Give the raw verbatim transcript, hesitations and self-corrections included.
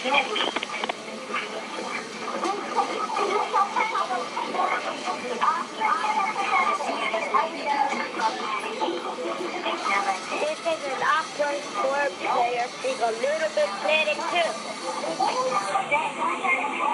This is an awkward sport player. She's a little bit pathetic too.